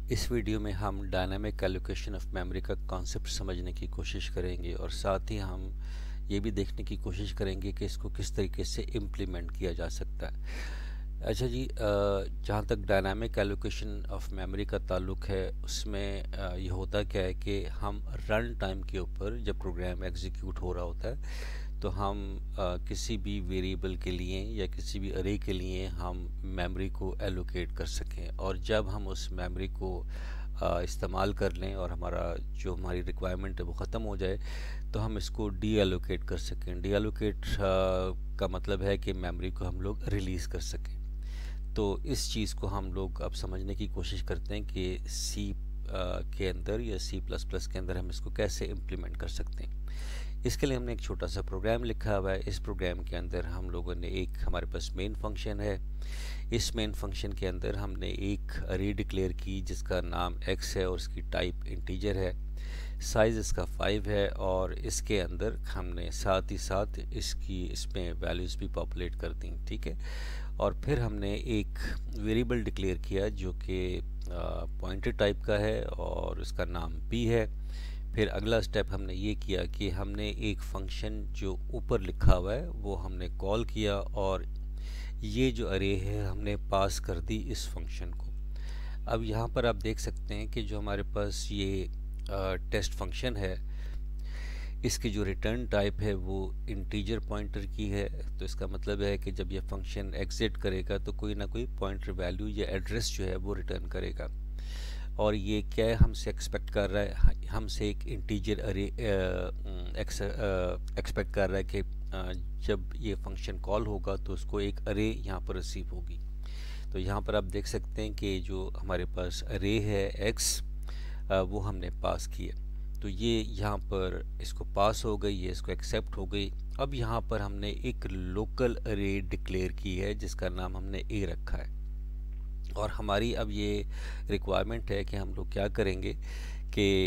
इस वीडियो में हम डायनामिक एलोकेशन ऑफ मेमोरी का कॉन्सेप्ट समझने की कोशिश करेंगे और साथ ही हम ये भी देखने की कोशिश करेंगे कि इसको किस तरीके से इम्प्लीमेंट किया जा सकता है। अच्छा जी, जहाँ तक डायनामिक एलोकेशन ऑफ मेमोरी का ताल्लुक है उसमें ये होता क्या है कि हम रन टाइम के ऊपर जब प्रोग्राम एग्जीक्यूट हो रहा होता है तो हम किसी भी वेरिएबल के लिए या किसी भी अरे के लिए हम मेमोरी को एलोकेट कर सकें, और जब हम उस मेमोरी को इस्तेमाल कर लें और हमारी रिक्वायरमेंट है वो ख़त्म हो जाए तो हम इसको डी एलोकेट कर सकें। डी एलोकेट का मतलब है कि मेमोरी को हम लोग रिलीज़ कर सकें। तो इस चीज़ को हम लोग अब समझने की कोशिश करते हैं कि सी के अंदर या सी प्लस प्लस के अंदर हम इसको कैसे इम्प्लीमेंट कर सकते हैं। इसके लिए हमने एक छोटा सा प्रोग्राम लिखा हुआ है। इस प्रोग्राम के अंदर हम लोगों ने हमारे पास मेन फंक्शन है। इस मेन फंक्शन के अंदर हमने एक अरे डिक्लेयर की जिसका नाम x है और उसकी टाइप इंटीजर है, साइज़ इसका 5 है, और इसके अंदर हमने साथ ही साथ इसमें वैल्यूज़ भी पॉपुलेट कर दी। ठीक है, और फिर हमने एक वेरिएबल डिक्लेयर किया जो कि पॉइंटर टाइप का है और इसका नाम p है। फिर अगला स्टेप हमने ये किया कि हमने एक फंक्शन जो ऊपर लिखा हुआ है वो हमने कॉल किया और ये जो अरे है हमने पास कर दी इस फंक्शन को। अब यहाँ पर आप देख सकते हैं कि जो हमारे पास ये टेस्ट फंक्शन है इसकी जो रिटर्न टाइप है वो इंटीजर पॉइंटर की है। तो इसका मतलब है कि जब ये फंक्शन एग्जिट करेगा तो कोई ना कोई पॉइंटर वैल्यू या एड्रेस जो है वो रिटर्न करेगा। और ये क्या है, हमसे एक्सपेक्ट कर रहा है, हमसे एक इंटीजर अरे एक्सपेक्ट कर रहा है कि जब ये फंक्शन कॉल होगा तो उसको एक अरे यहाँ पर रिसीव होगी। तो यहाँ पर आप देख सकते हैं कि जो हमारे पास अरे है x वो हमने पास किया, तो ये यहाँ पर इसको पास हो गई, ये इसको एक्सेप्ट हो गई। अब यहाँ पर हमने एक लोकल अरे डिक्लेयर की है जिसका नाम हमने a रखा है, और हमारी अब ये रिक्वायरमेंट है कि हम लोग क्या करेंगे कि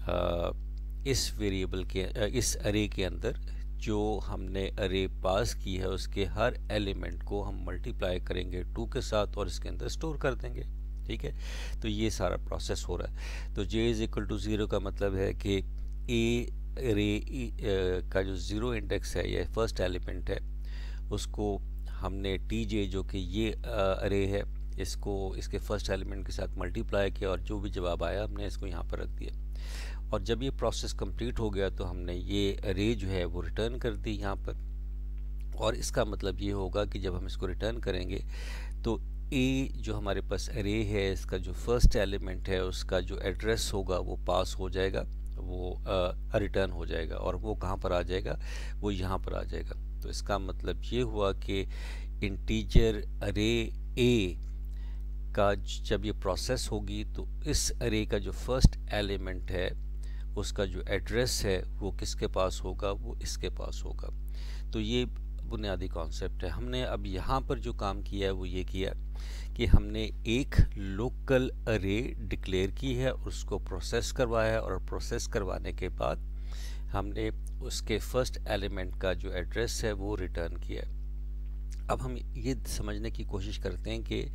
इस वेरिएबल के इस अरे के अंदर जो हमने अरे पास की है उसके हर एलिमेंट को हम मल्टीप्लाई करेंगे 2 के साथ और इसके अंदर स्टोर कर देंगे। ठीक है, तो ये सारा प्रोसेस हो रहा है। तो j इज इक्वल टू 0 का मतलब है कि a अरे का जो 0 इंडेक्स है या फर्स्ट एलिमेंट है उसको हमने tj जो कि ये अरे है इसको इसके फर्स्ट एलिमेंट के साथ मल्टीप्लाई किया और जो भी जवाब आया हमने इसको यहाँ पर रख दिया। और जब ये प्रोसेस कंप्लीट हो गया तो हमने ये अरे जो है वो रिटर्न कर दी यहाँ पर। और इसका मतलब ये होगा कि जब हम इसको रिटर्न करेंगे तो ए जो हमारे पास अरे है इसका जो फर्स्ट एलिमेंट है उसका जो एड्रेस होगा वो पास हो जाएगा, वो रिटर्न हो जाएगा, और वो कहाँ पर आ जाएगा, वो यहाँ पर आ जाएगा। तो इसका मतलब ये हुआ कि इंटीजर अरे ए का जब ये प्रोसेस होगी तो इस अरे का जो फर्स्ट एलिमेंट है उसका जो एड्रेस है वो किसके पास होगा, वो इसके पास होगा। तो ये बुनियादी कॉन्सेप्ट है। हमने अब यहाँ पर जो काम किया है वो ये किया कि हमने एक लोकल अरे डिक्लेयर की है, उसको प्रोसेस करवाया है, और प्रोसेस करवाने के बाद हमने उसके फर्स्ट एलिमेंट का जो एड्रेस है वो रिटर्न किया है। अब हम ये समझने की कोशिश करते हैं कि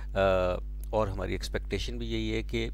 और हमारी एक्सपेक्टेशन भी यही है कि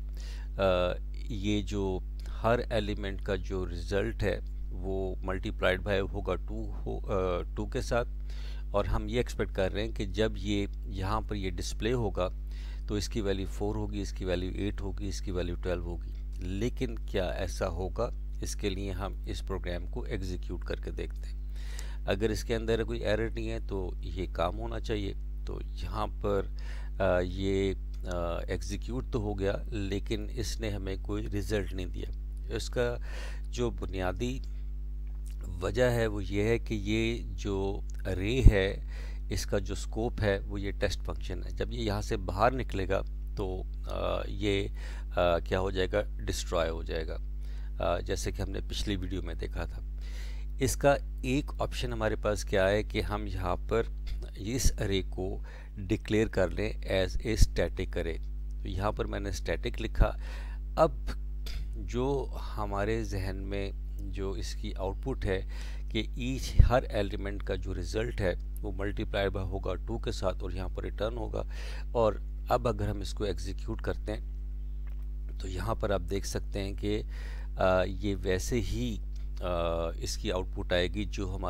ये जो हर एलिमेंट का जो रिज़ल्ट है वो मल्टीप्लाइड बाय होगा 2 के साथ, और हम ये एक्सपेक्ट कर रहे हैं कि जब ये यहाँ पर ये डिस्प्ले होगा तो इसकी वैल्यू 4 होगी, इसकी वैल्यू 8 होगी, इसकी वैल्यू 12 होगी। लेकिन क्या ऐसा होगा, इसके लिए हम इस प्रोग्राम को एग्जीक्यूट करके देखते हैं। अगर इसके अंदर कोई एरर नहीं है तो ये काम होना चाहिए। तो यहाँ पर ये एग्जीक्यूट तो हो गया लेकिन इसने हमें कोई रिज़ल्ट नहीं दिया। इसका जो बुनियादी वजह है वो ये है कि ये जो अरे है इसका जो स्कोप है वो ये टेस्ट फंक्शन है। जब ये यहाँ से बाहर निकलेगा तो ये क्या हो जाएगा, डिस्ट्रॉय हो जाएगा, जैसे कि हमने पिछली वीडियो में देखा था। इसका एक ऑप्शन हमारे पास क्या है कि हम यहाँ पर इस अरे को डिक्लेयर कर लें एज ए स्टैटिक अरे। तो यहाँ पर मैंने स्टैटिक लिखा। अब जो हमारे जहन में जो इसकी आउटपुट है कि हर एलिमेंट का जो रिज़ल्ट है वो मल्टीप्लाई होगा 2 के साथ और यहाँ पर रिटर्न होगा। और अब अगर हम इसको एग्जीक्यूट करते हैं तो यहाँ पर आप देख सकते हैं कि ये वैसे ही इसकी आउटपुट आएगी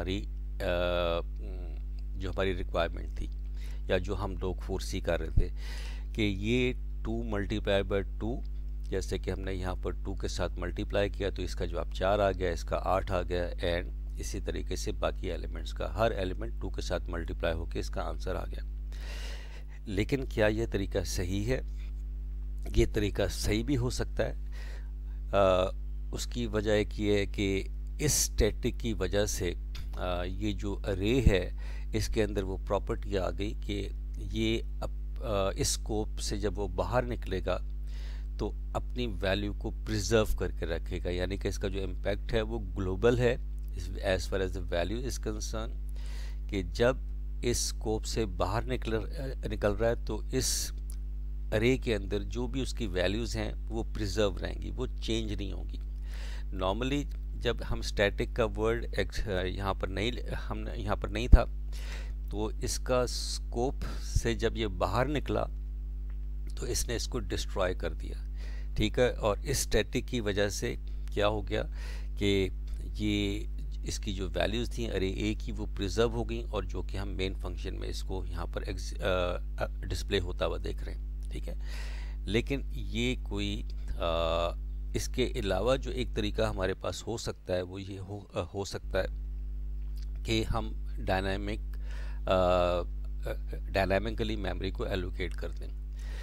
जो हमारी रिक्वायरमेंट थी या जो हम लोग फोर्सी कर रहे थे कि ये 2 मल्टीप्लाई बाय 2, जैसे कि हमने यहाँ पर 2 के साथ मल्टीप्लाई किया तो इसका जवाब 4 आ गया, इसका 8 आ गया, एंड इसी तरीके से बाकी एलिमेंट्स का हर एलिमेंट 2 के साथ मल्टीप्लाई होकर इसका आंसर आ गया। लेकिन क्या यह तरीका सही है? ये तरीका सही भी हो सकता है। उसकी वजह एक ये है कि इस स्टैटिक की वजह से ये जो अरे है इसके अंदर वो प्रॉपर्टी आ गई कि ये इस स्कोप से जब वो बाहर निकलेगा तो अपनी वैल्यू को प्रिजर्व करके रखेगा, यानी कि इसका जो इम्पैक्ट है वो ग्लोबल है as far as the value is concern, कि जब इस स्कोप से बाहर निकल रहा है तो इस अरे के अंदर जो भी उसकी वैल्यूज़ हैं वो प्रिजर्व रहेंगी, वो चेंज नहीं होगी। नॉर्मली जब हम स्टैटिक का वर्ड यहाँ पर नहीं था, तो इसका स्कोप से जब ये बाहर निकला तो इसने इसको डिस्ट्रॉय कर दिया, ठीक है। और इस स्टैटिक की वजह से क्या हो गया कि ये इसकी जो वैल्यूज़ थी अरे ए की वो प्रिजर्व हो गई, और जो कि हम मेन फंक्शन में इसको यहाँ पर डिस्प्ले होता हुआ देख रहे हैं, ठीक है। लेकिन ये कोई इसके अलावा जो एक तरीका हमारे पास हो सकता है वो ये हो सकता है कि हम डायनामिकली मेमोरी को एलोकेट कर दें।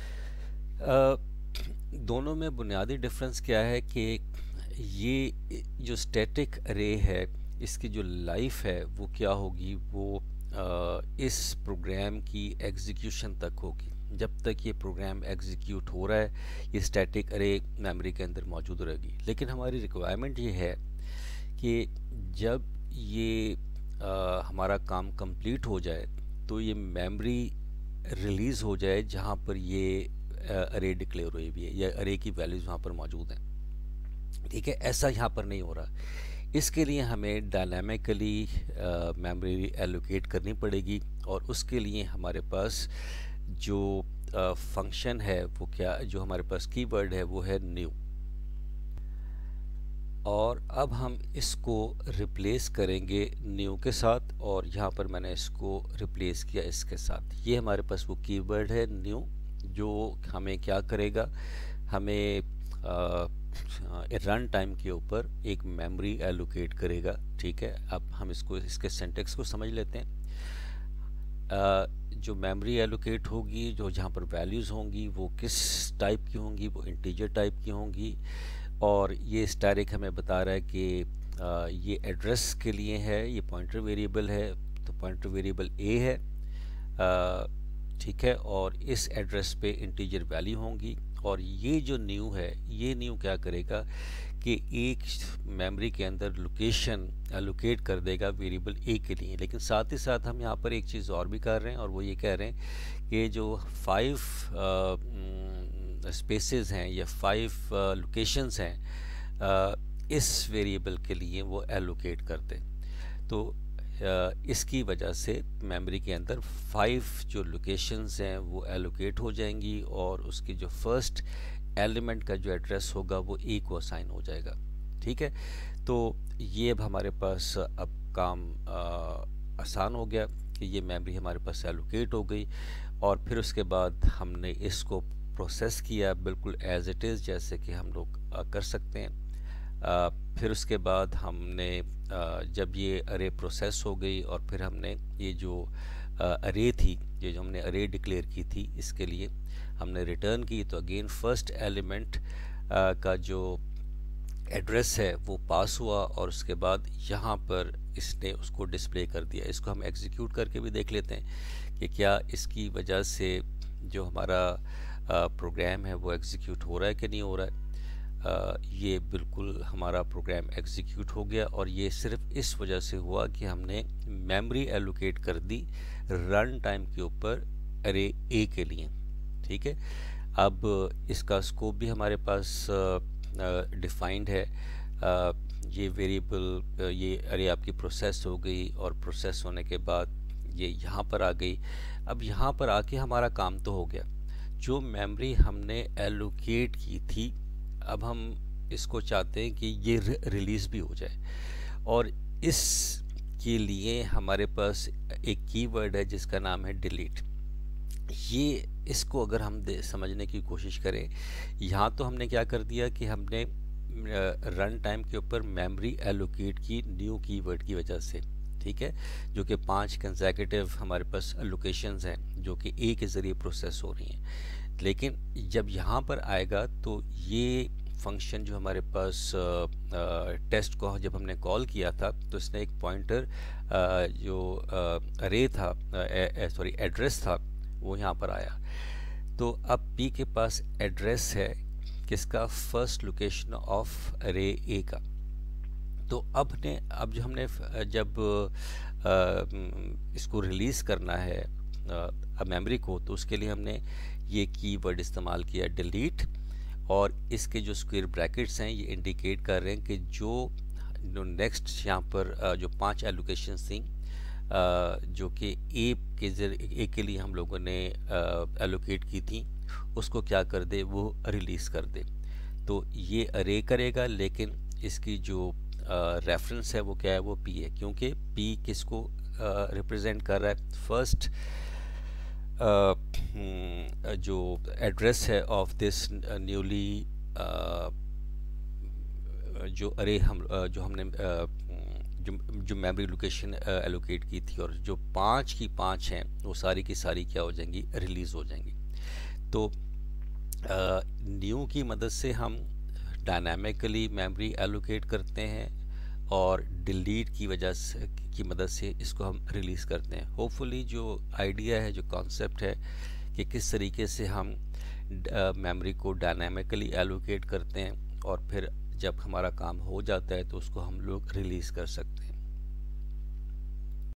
दोनों में बुनियादी डिफरेंस क्या है कि ये जो स्टैटिक अरे है इसकी जो लाइफ है वो क्या होगी, वो इस प्रोग्राम की एग्जीक्यूशन तक होगी। जब तक ये प्रोग्राम एग्जीक्यूट हो रहा है ये स्टैटिक अरे मेमोरी के अंदर मौजूद रहेगी। लेकिन हमारी रिक्वायरमेंट ये है कि जब ये हमारा काम कंप्लीट हो जाए तो ये मेमोरी रिलीज़ हो जाए जहाँ पर ये अरे डिक्लेयर हुई भी है या अरे की वैल्यूज़ वहाँ पर मौजूद हैं, ठीक है। ऐसा यहाँ पर नहीं हो रहा। इसके लिए हमें डायनामिकली मेमोरी एलोकेट करनी पड़ेगी, और उसके लिए हमारे पास जो फंक्शन है वो क्या, जो हमारे पास कीवर्ड है वो है न्यू। और अब हम इसको रिप्लेस करेंगे न्यू के साथ, और यहाँ पर मैंने इसको रिप्लेस किया इसके साथ। ये हमारे पास वो कीवर्ड है न्यू, जो हमें क्या करेगा, हमें रन टाइम के ऊपर एक मेमोरी एलोकेट करेगा, ठीक है। अब हम इसके सिंटैक्स को समझ लेते हैं। जो मेमोरी एलोकेट होगी, जो जहाँ पर वैल्यूज़ होंगी वो किस टाइप की होंगी, वो इंटीजर टाइप की होंगी। और ये स्टैटिक हमें बता रहा है कि ये एड्रेस के लिए है, ये पॉइंटर वेरिएबल है, तो पॉइंटर वेरिएबल ए है, ठीक है। और इस एड्रेस पे इंटीजर वैल्यू होंगी। और ये जो न्यू है, ये न्यू क्या करेगा कि एक मेमोरी के अंदर लोकेशन एलोकेट कर देगा वेरिएबल ए के लिए। लेकिन साथ ही साथ हम यहाँ पर एक चीज़ और भी कर रहे हैं, और वो ये कह रहे हैं कि जो 5 स्पेसेस हैं या 5 लोकेशंस हैं इस वेरिएबल के लिए वो एलोकेट कर दें। तो इसकी वजह से मेमोरी के अंदर 5 जो लोकेशंस हैं वो एलोकेट हो जाएंगी, और उसकी जो फर्स्ट एलिमेंट का जो एड्रेस होगा वो ए को असाइन हो जाएगा, ठीक है। तो ये अब हमारे पास अब काम आसान हो गया कि ये मेमोरी हमारे पास एलोकेट हो गई, और फिर उसके बाद हमने इसको प्रोसेस किया बिल्कुल एज इट इज़, जैसे कि हम लोग कर सकते हैं। फिर उसके बाद हमने जब ये अरे प्रोसेस हो गई, और फिर हमने ये जो अरे थी, ये जो हमने अरे डिक्लेयर की थी, इसके लिए हमने रिटर्न की, तो अगेन फर्स्ट एलिमेंट का जो एड्रेस है वो पास हुआ, और उसके बाद यहाँ पर इसने उसको डिस्प्ले कर दिया। इसको हम एग्जीक्यूट करके भी देख लेते हैं कि क्या इसकी वजह से जो हमारा प्रोग्राम है वो एग्जीक्यूट हो रहा है कि नहीं हो रहा है। ये बिल्कुल हमारा प्रोग्राम एग्जीक्यूट हो गया, और ये सिर्फ इस वजह से हुआ कि हमने मेमोरी एलोकेट कर दी रन टाइम के ऊपर अरे ए के लिए, ठीक है। अब इसका स्कोप भी हमारे पास डिफाइंड है। ये वेरिएबल, ये अरे आपकी प्रोसेस हो गई, और प्रोसेस होने के बाद ये यहाँ पर आ गई। अब यहाँ पर आके हमारा काम तो हो गया। जो मेमोरी हमने एलोकेट की थी अब हम इसको चाहते हैं कि ये रिलीज़ भी हो जाए, और इस के लिए हमारे पास एक कीवर्ड है जिसका नाम है डिलीट। ये इसको अगर हम समझने की कोशिश करें, यहाँ तो हमने क्या कर दिया कि हमने रन टाइम के ऊपर मेमोरी एलोकेट की न्यू कीवर्ड की वजह से, ठीक है, जो कि 5 कंसेक्यूटिव हमारे पास लोकेशंस हैं जो कि ए के ज़रिए प्रोसेस हो रही हैं। लेकिन जब यहाँ पर आएगा तो ये फंक्शन जो हमारे पास टेस्ट को जब हमने कॉल किया था तो इसने एक पॉइंटर जो अरे था, सॉरी एड्रेस था, वो यहाँ पर आया। तो अब पी के पास एड्रेस है किसका, फर्स्ट लोकेशन ऑफ अरे ए का। तो अब जो हमने जब इसको रिलीज़ करना है मेमोरी को, तो उसके लिए हमने ये कीवर्ड इस्तेमाल किया डिलीट, और इसके जो स्क्वायर ब्रैकेट्स हैं ये इंडिकेट कर रहे हैं कि जो नेक्स्ट यहाँ पर जो 5 एलोकेशंस थी जो कि ए के लिए हम लोगों ने एलोकेट की थी, उसको क्या कर दे, वो रिलीज़ कर दे। तो ये अरे करेगा, लेकिन इसकी जो रेफरेंस है वो क्या है, वो पी है, क्योंकि पी किसको रिप्रेजेंट कर रहा है, फर्स्ट जो एड्रेस है ऑफ दिस न्यूली जो अरे हम जो हमने जो मेमोरी लोकेशन एलोकेट की थी, और जो 5 की 5 हैं वो सारी की सारी क्या हो जाएंगी, रिलीज़ हो जाएंगी। तो न्यू की मदद से हम डायनामिकली मेमोरी एलोकेट करते हैं, और डिलीट की वजह से की मदद से इसको हम रिलीज़ करते हैं। होपफुली जो आइडिया है, जो कॉन्सेप्ट है कि किस तरीके से हम मेमोरी को डायनामिकली एलोकेट करते हैं, और फिर जब हमारा काम हो जाता है तो उसको हम लोग रिलीज़ कर सकते हैं।